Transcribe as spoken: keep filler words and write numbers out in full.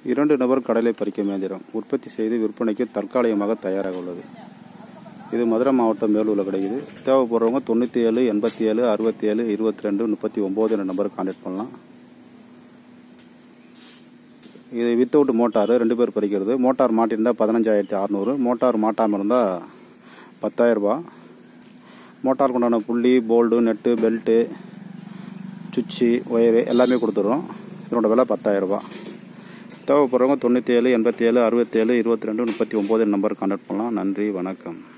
இரண்டு நபர் கடலை பறிக்கும் இயந்திரம் உற்பத்தி செய்து விற்பனைக்கு தற்காலிகமாக தயாராக உள்ளது. இது மதுரை மாவட்டம் மேலூரில் கிடைக்குது. தேவைப்படுறவங்க தொண்ணூற்றி ஏழு எண்பத்தி ஏழு அறுபத்தி ஏழு இருபத்தி ரெண்டு முப்பத்தி ஒம்பது என்ற நம்பருக்கு கான்டாக்ட் பண்ணலாம். இது வித்தவுட் மோட்டார் ரெண்டு பேர் பறிக்கிறது. மோட்டார் மாட்டியிருந்தால் பதினஞ்சாயிரத்தி அறநூறு, மோட்டார் மாட்டாமல் இருந்தால் பத்தாயிரரூபா. மோட்டாருக்கு உண்டான புள்ளி, போல்டு, நெட்டு, பெல்ட்டு, சுவிட்சு, ஒயரு எல்லாமே கொடுத்துட்றோம். இதனோட விலை பத்தாயிரரூபா. தேவைப்படுறவங்க தொண்ணூற்றி ஏழு எண்பத்தி ஏழு அறுபத்தி ஏழு இருபத்தி ரெண்டு முப்பத்தி ஒம்பது நம்பருக்கு கான்டாக்ட் பண்ணலாம். நன்றி, வணக்கம்.